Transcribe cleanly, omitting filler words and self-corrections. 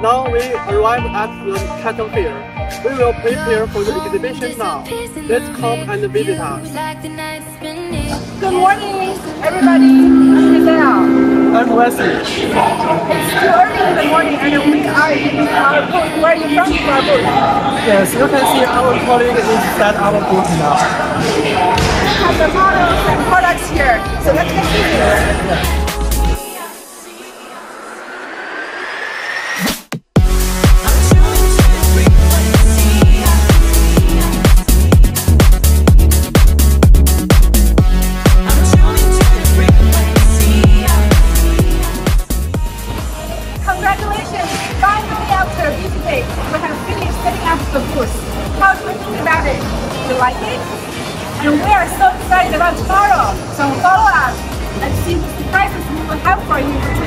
Now we arrive at the Canton Fair. We will prepare for the exhibition now. Let's come and visit us. Good morning, everybody. I'm Giselle. I'm Wesley. It's too early in the morning and we are in our booth. Where are you from to our booth? Yes, you can see our colleague is at our booth now. We have the models and products here. So let's continue. Congratulations! Finally, after a busy day, we have finished setting up the booth. How do you think about it? You like it? And we are so excited about tomorrow. So follow us and see the surprises we will have for you.